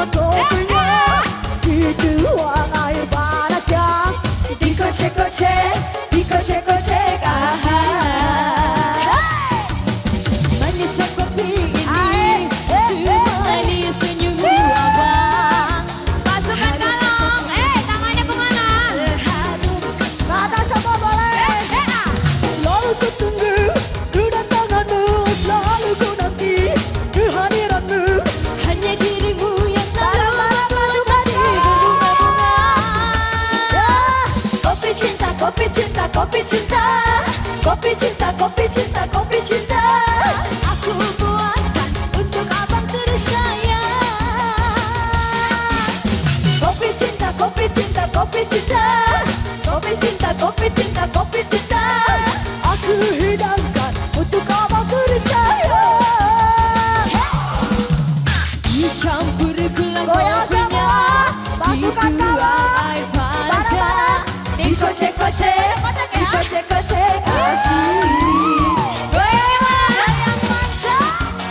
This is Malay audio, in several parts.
kopinya, dituang air panasnya, dikocek-kocek, dikocek-kocek. Manisnya kopi ini, semanis senyummu abang. Pasukan kalong, tangannya kemana? Mata semua boleh. Selalu ku tunggu kedatanganmu, selalu ku nanti kehadiranmu. Hanya dirimu yang selalu Kopi cinta, kopi cinta, kopi cinta, kopi cinta, kopi cinta, kopi cinta. aku buatkan untuk abang tersayang. Kopi cinta, kopi cinta, kopi cinta, kopi cinta, kopi cinta, kopi cinta. Aku hidangkan untuk abang tersayang. Dicampur gula Goyang kopinya, semua, masukkan dituang kawan. air panasnya. Dikocek-kocek, dikocek-kocek asik. Goyang mantap.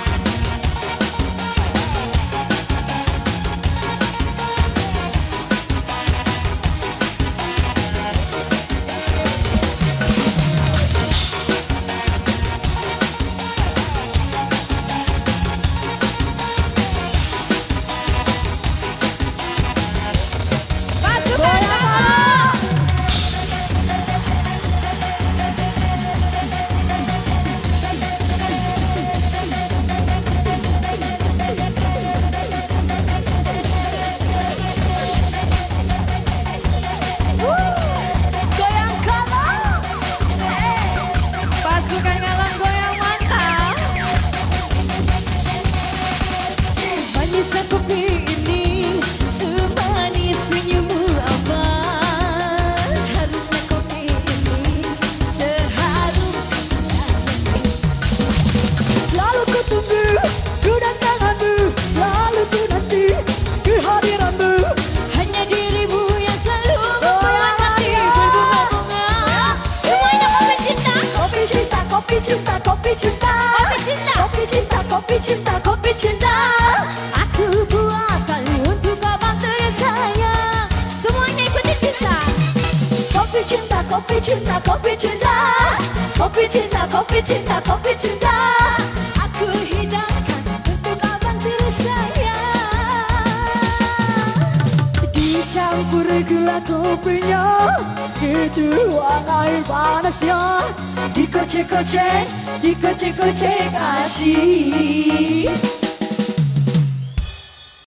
Pasukan kalong. Goyang kalong. Pasukan kalong goyang mantap. Manisnya kopi ini, semanis senyummu abang. Harumnya kopi ini, seharum Selalu ku tunggu kedatanganmu, selalu ku nanti kehadiranmu. hanya dirimu yang selalu membuat hati berbunga-bunga. Semuanya kopi cinta. Kopi cinta, kopi cinta, kopi cinta, Kopi cinta. kopi cinta, kopi cinta, kopi cinta. Aku buatkan untuk abang tersayang. Semuanya ikutin bisa. Kopi cinta, kopi cinta, kopi cinta, kopi cinta, kopi cinta, kopi cinta. Aku hidangkan untuk abang tersayang. Dicampur gula kopinya, dituang air panasnya, dikocek-kocek, dikocek-kocek asik.